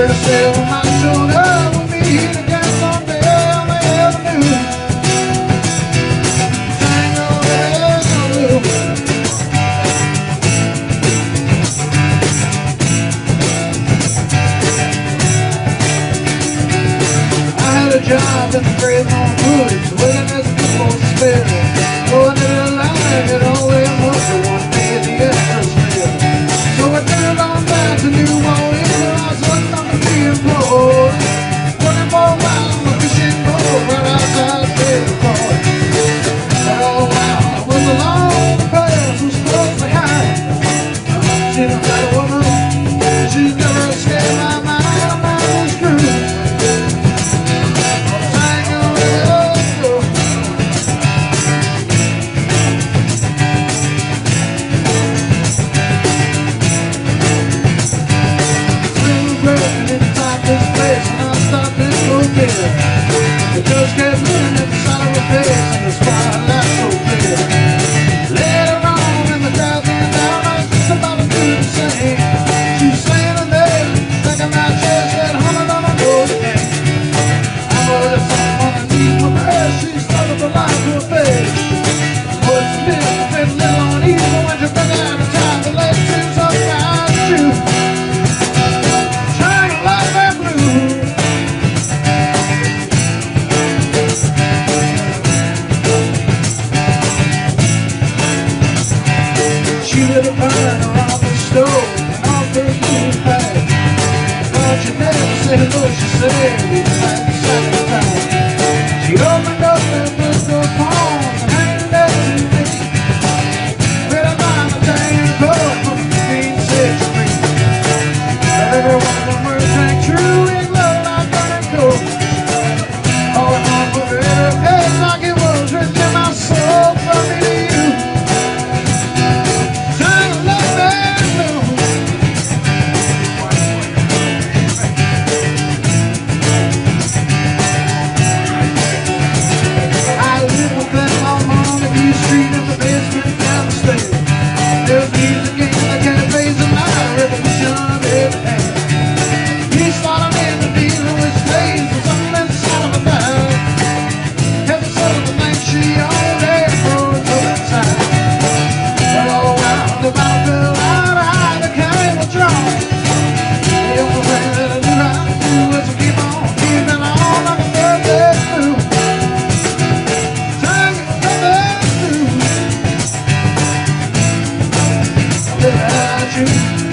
sail my shoulder with me to dance on the avenue. Tango blue. I had a job in the Fresno Woods, working as a football spell. Oh, I did a line and only a month or one day at the express mail. So I did it on back to New Orleans, where I was working on the employed. Working for a while on a fishing boat right outside the airport. But oh wow, it was a long pass, was close behind. She's a better woman, she's never escaped my mind. I'm out of this cruise. The girls kept looking at the side of her face and the spotlight so clear. Later on in the crowd went down, I was just about to do the same. She was saying her name, thinking my chest had humming on my nose again. I heard something underneath my breath, she started to lie to her face. What's the difference between little and evil when you bring out the time to lay things up behind you? Trying to like that blue. She lit a burn around the stove and off her blue bag. But you never said hello, she said, like the second time. She opened up that window palm and handed that to me. Read about the tank club from 1563. But every one of them words rang true, it glowed like burning coal. All in one for every page like it was written in my soul from me to you. Without you.